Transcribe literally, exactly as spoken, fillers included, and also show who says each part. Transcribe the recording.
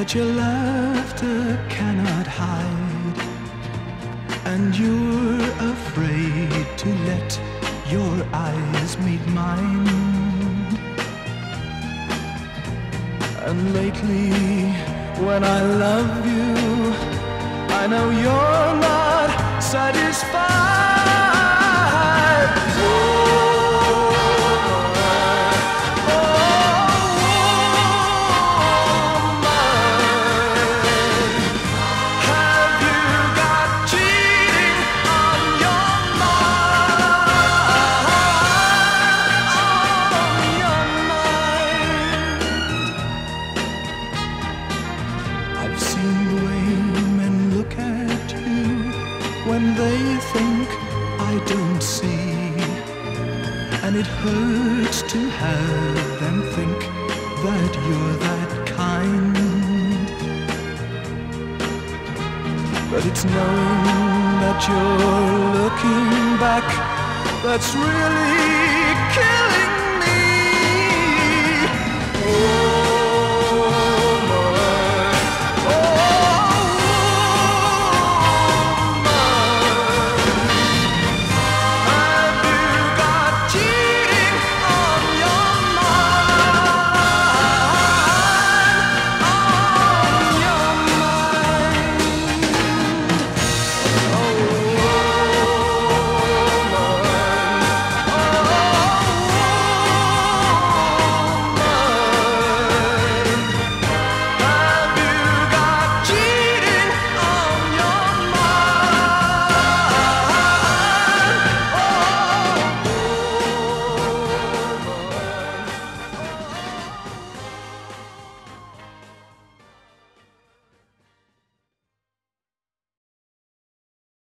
Speaker 1: that your laughter cannot hide, and you're afraid to let your eyes meet mine. And lately, when I love you, I know you're not satisfied. I've seen the way men look at you when they think I don't see, and it hurts to have them think that you're that kind. But it's knowing that you're looking back that's really killing me. Oh.